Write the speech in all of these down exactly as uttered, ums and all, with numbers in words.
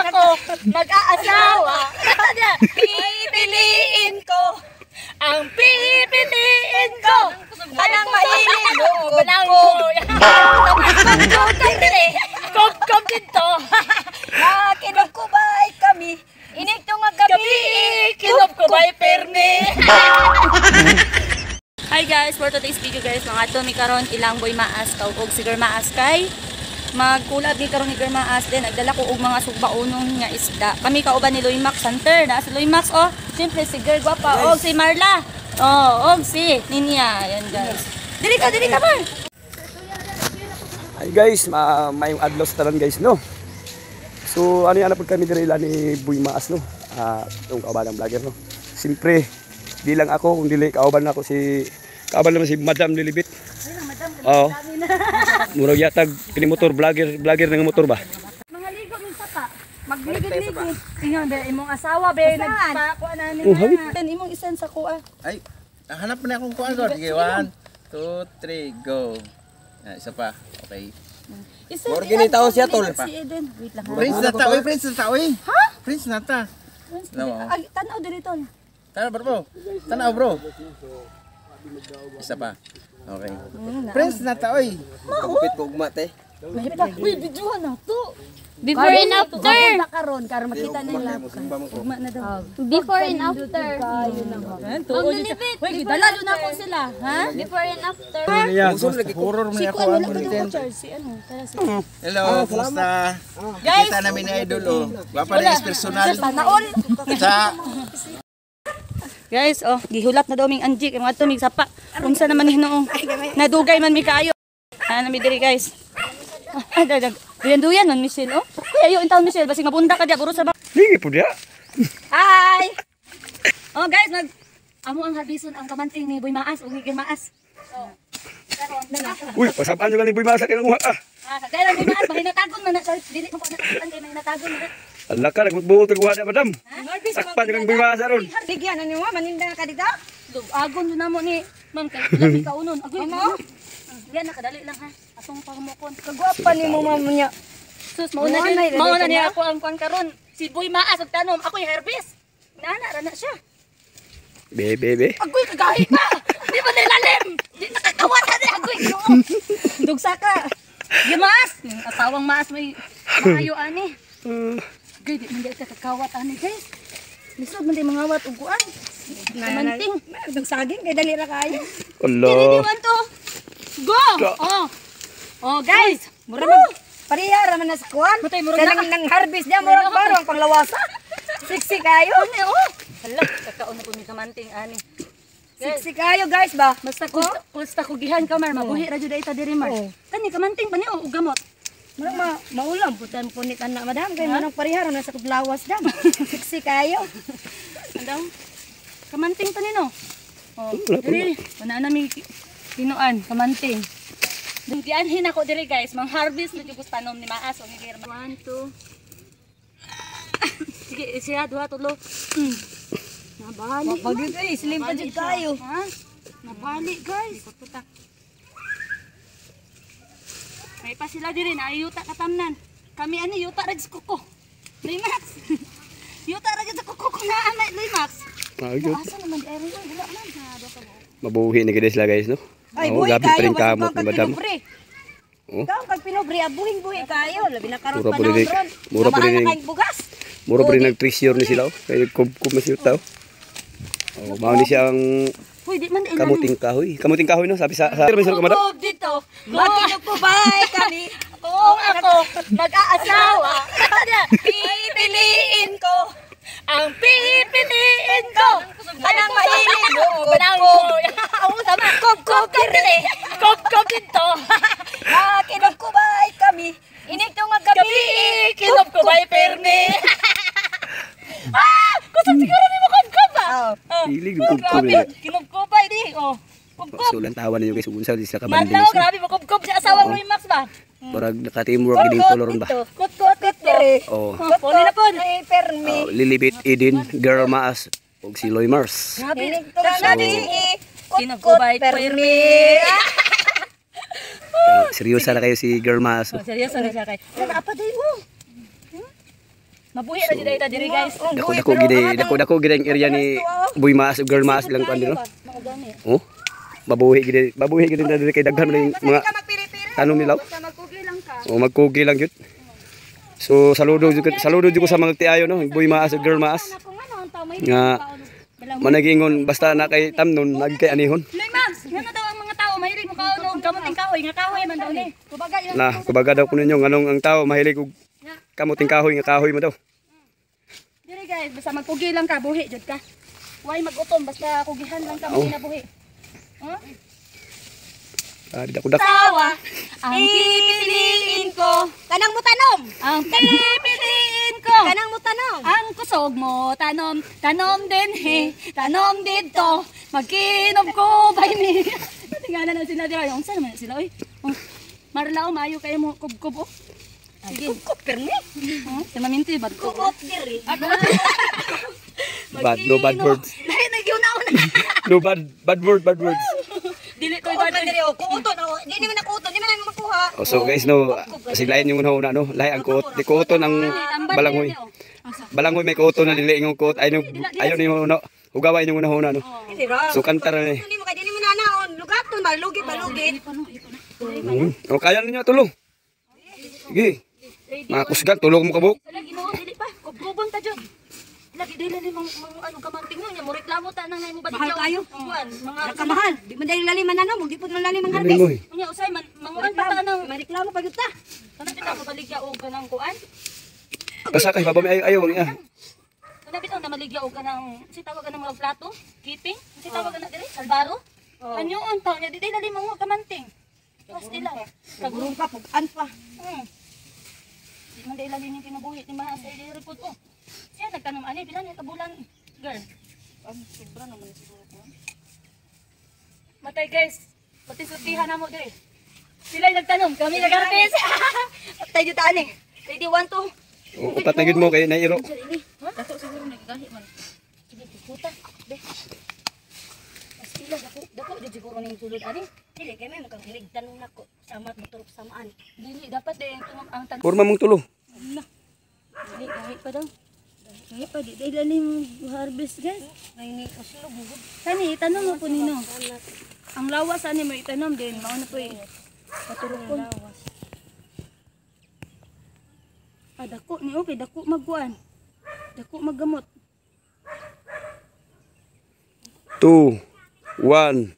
ako mag-aasawa, pipiliin ko. Ang pipiliin ko. Anang mahilig mo. Kop-kop dito. Kinagkubay kami. Inig to nga gabi. Kinagkubay permi. Hi guys, for today's video guys, mga ito mi karon ilang boy maas kaugog si Girl Maas kay magkulab ni karon ni Girl Maas din nagdala ko og mga sugbaunong nga isda. Kami kauban ni Loymax Center, na si Loymax oh, siyempre si Girl Guapa, og si Marla. Oh, og si Ninya, yan guys. Dili ka, dili ka man. Hi guys, ma may adlaw sa tanan guys no. So ano yan na pud kami diri ni Boy Maas no. Ah, uh, tong kauban ng vlogger no. Siyempre di lang ako kung dili kauban ako si kauban naman si Madam Lilibit. Oo. Murag yatag kini motor vlogger vlogger ng motor ba? Mga ligo min sapa. Magligid-ligid. Ingon be imong asawa be nagpakuan na ni. Den imong isen sa kuha. Ay, hanap na akong kuha ko. Sige, one, two, three, go. Ah, isa pa. Okay. Isen. More ginitaw siya tol. Si Eden. Wait lang. Prince na ta, oy, Prince na ta, oy. Ha? Prince na ta. Ay, tanaw diri tol. Tanaw bro. Tanaw bro. Isa pa. Okay. Prince na ta, oy. Kupit ko ugma te. Uy, videohan na to. Before and after. Karon karon makita nila. Ugma na daw. Before and after. Ang Lilibit. Uy, dala na ako sila, ha? Before and after. Gusto lagi horror mo Si ako Kuan ang wala content. ko si ano, tara si. Hello, kumusta? Guys, Kita namin ni Idol oh. Gwapa na is personal. sana all. Sa Guys, oh, gihulat na daw ming anjik kay mga tumig sapa. Unsa naman hinoong nadugay man mi kaayo. Ana mi diri guys. Ah, dadag. Duyan-duyan man Michelle oh. Kuya ayo intaw Michelle basig mabunda ka dia guro sa ba. Lingi pud ya. Hi. Oh guys, nag amo ang harbison ang kamanting ni Boy Maas ug ni Girl Maas. Oh. Karon na. Uy, pasapaan jud ni Boy Maas kay nguha ah. Ah, kaya lang Boy Maas mahinatagon man na dili ko pa nakatan kay mahinatagon na. Allah ka nagbuot og wala Madam. Sakpan jud Boy Maas ron. Bigyan ano mo maninda ka dito? Agon na mo ni ma'am kay labi ka unon. Agoy mo. Yan nakadali lang ha. Atong pagmukon. Kagwapa ni mo ma'am niya. Sus mauna ni mauna niya ako ang kuan karon. Si Boy Maas og tanom, ako yung harvest. Nana ra na siya. Be be be. Agoy kagahi ka. Di ba nilalim? Di nakakawat na ni agoy. Dugsa ka. Di Maas. Asawang Maas may maayo ani. Gay di man di ka kakawat ani guys. Lisod man di mangawat og kuan. Kamanting. Dagsaging kay dali ra kayo. Allah. Ready one to. Go. Oh. Oh guys, mura mag Pariya raman na sa kuwan. Matay murag Kaya na. nang harvest niya murag baro ang panglawasa. Siksi kayo. Ano oh. Hala, kakaon na po mi kamanting ani. Siksi kayo guys ba? Basta ko basta ko gihan ka mar mabuhi ra jud ita diri mar. Kani kamanting pa ni og gamot. Murag ma maulam putan punit anak madam kay manang pariya raman sa kuglawas dam. Siksi kayo. Andaw. Kamanting pa ni no. Oh, diri. Wala na mi tinuan kamanting. Diyan hin ako diri guys, mang harvest na jud tanom ni Maas o ni Girl. one two. Sige, siya duha tulo. Mm. Nabali. Pag dito eh, slim pa jud kayo. Ha? Nabali guys. May pa sila diri na yuta katamnan. Kami ani yuta ra jud kuko. Limax. Yuta ra jud kuko ko na anay Limax. Ayun. Asa naman di ay wala man ha do sa mo. Mabuhi ni gid sila guys no. Ay, Oo, buhi gabi pa kayo. rin kamot ni Madam. Oh. Ikaw kag pinobri, abuhin-buhi kayo. Labi na karon Mura po panahon rin- ron. mura po Namahal rin- na kayong bugas. Mura pa rin nag-treasure ni sila oh. Kay kub-kub na sila tao. Oh, mao ni siya ang Hoy, di man di kamuting kahoy. Kamuting kahoy no, sabi sa sa Madam. Oh, dito. Magkinupubay kami. Oo, ako mag-aasawa. Pipiliin ko. Ang pipiliin ko. Anang mahilig mo. Kub-kub. Oo, tama. Kub-kub dito. Kub-kub dito. Kinagkubay kami. Inig to nga gabi. Kinub-kubay permi. Ah! Gusto siguro ni mo kub-kub ba? Hilig Oh, kub-kub. grabe. Kinub-kubay di. Oh. Kub-kub. Sulan tawa ninyo guys unsa di sa kabanding. Marlaw, grabe mo kub-kub si asawang Loymax ba? Parag naka-teamwork gid koloron ba. Kut-kut diri. Oh. Puli na po. Ay, permi. Oh, Lilibit Eden, Girl Maas ug si Loy Mars. Inig to nga gabi. Kinub-kubay permi. Seryosa na kayo si Girl Maas. Oh, seryoso na siya kay. Ano apa day mo? Mabuhi ra jud ita diri guys. Dako dako gid dako dako gid ang area ni Boy Maas ug Girl Maas lang kuan dito. Mao gani. Oh. Mabuhi gid mabuhi gid na diri kay daghan man yung mga tanom nila. Basta magkugi lang ka. O magkugi lang yun. So saludo jud ko- saludo jud ko sa mga tiayo no, Boy Maas ug Girl Maas. Kung ano ang tao may Nga managingon basta na kay tamnon nagkay anihon. Loy Max, ngano daw ang mga tao mahilig mo kaon og kamuting kahoy nga kahoy man daw ni. Kubaga yun. Na kubaga daw ko ninyo nganong ang tao mahilig og kamuting kahoy nga kahoy mo daw. Diri guys, basta magpugi lang ka, buhi jud ka. Huwag mag-utom, basta kugihan lang ka, Oh. hindi na buhi. Huh? Ah, di dako dako. Tawa, ang pipiliin ko. Kanang mo tanom. Ang pipiliin ko. Kanang mo tanom. Ang kusog mo, tanom, tanom din he, tanom dito. Magkinom ko, bay ni. Tingnan na sila dira, yung saan naman sila, oy. Oh, Marlao, mayo kayo mo, kub-kub, oh. Sige. Kukop permi. Oh, si Maminti, bad ko. Kukop diri. Bad no bad words. Dahil nagyunaon. No bad bad word bad words. Dili to Kukop bad. diri o kuuton o. Di naman nakuuton, di man namin makuha. Oh, so guys no, kasi lain yung una no, lain ang kuot, di kuoton ang balanghoy. Balanghoy may kuoton na dili yung kuot ay ayo ni no. Ugaway yung una una no. Hindi ra. So kanta ra ni. Hindi mo kay di mo nanaon. Lugaton malugit malugit. Mm. O kaya ninyo tulo. Sige. Mga kusgan tulog mo kabuk. Lagi no, dili pa. Kububon ta jud. Lagi dili ni mga ano kamanting mo nya, mo reklamo ta nang mo balik. Mahal kayo. Kuan, mga Nakamahal. Di man dahil lalim man ano, di po man lalim ang Gabi harvest. mo. eh. Unya usay man manguan pa ta nang May reklamo pa gyud ta. kana bitaw mo baligya og kanang kuan. Basta kay baba may ayo niya. Kana bitaw na maligya og kanang si tawag kanang mga plato, keeping, si tawag kana diri, salbaro. Kanyoon ta nya di dili lalim mo kamanting. Pas dila. Kagurong ka pugan pa. Hmm. Di man dili lalim yung kinabuhi ni Maas sa diri report ko. Siya nagtanom ani bilang niya kabulan, girl. Ang sobra naman siguro ko. Matay guys. Pati sutihan na mo diri. Sila nagtanom, kami nag-harvest. Patay jud ani. Ready one two. O patagid mo kay nairo. Ha? Dato siguro naggahi man. Sige, puta. Be. Mas pila dako, dako jud siguro ning sulod ani. Dili kay may mukhang hilig tanong nako. Sama motor samaan. Dili dapat din tumag ang tag. Porma mong tulo. Dili gahi pa daw. Gahi pa di dili lalim harvest guys. May ni usulog mo. Kani itanong mo po nino. Ang lawas ani mo itanom din, mao na po eh. Paturokon. Ah, dako ni okay, dako magkuan. Dako maggamot. two, one.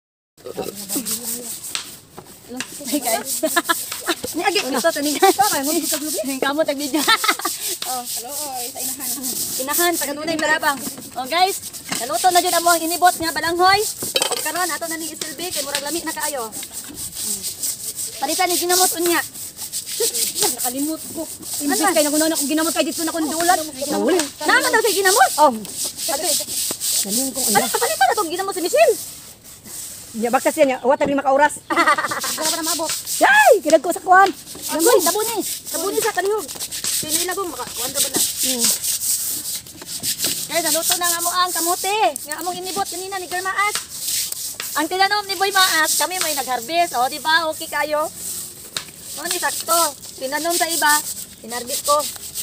Hey guys. Ni agi ito tani. Okay, mo sa grupo. Ning kamo tag video. Oh, hello oy, sa inahan. Inahan taganunay balabang. Oh guys, naluto na jud amo ang inibot nga balanghoy. Og karon ato na ni isilbi kay murag lami na kaayo. Hmm. Palitan ni ginamot unya. Nakalimot ko. Imbis kay nagunaw na kong ginamot kay dito na kong dulat. Nawala. Naman daw siya ginamot. Oh. Ganyan kong ano. Ano kapalitan na tong ginamot si Michelle? Ya baktas yan, wa tagli makauras. Wala pa na mabot. Yay, kidag ko sa kuan. Langoy, sabuni. Sabuni sa kanihog. Pinilagong maka wanda ba na. Hmm. Guys, naluto na nga mo ang kamote. Nga among inibot kanina ni Girl Maas. Ang tinanom ni Boy Maas, kami may nag-harvest. O, di ba? Okay kayo? O, ni sakto. Tinanom sa iba, hinarbit ko.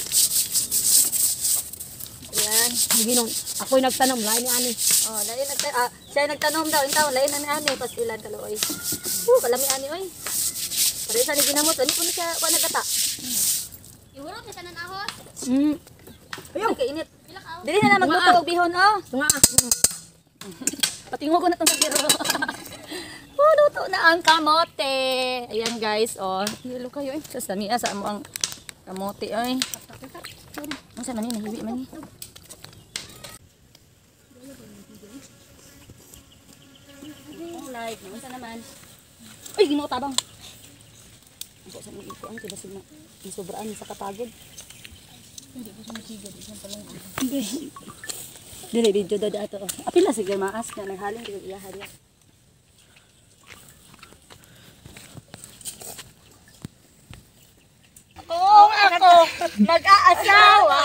Ayan. Ginong, ako'y nagtanom lain ni ani. Oh, lain nagta ah, siya nagtanom daw, intaw, lain na ni ani pas ilan kaloy. Uh, kalami ani oy. Pare sa ni ginamot, ani ko na siya kuan nagata. Iwurot na tanan ahos. Mm. Ayun, kainit. Dili na na magluto og bihon oh. Tunga. Patingo ko na tong sagiro. Oh, luto na ang kamote. Ayan guys, oh. Hilo kayo eh. Sa sami sa amo ang kamote ay. Ang sa man ni nahiwi man ni. Like, ano sa naman? Ay, ginoo tabang. Ako sa mga ito ang tibasin na sobraan sa kapagod. Hindi ko sa masigad, isang palang. Dili, video daw ato. Apila sige maas na naghalin ko iya hariya. Kung ako mag-aasawa,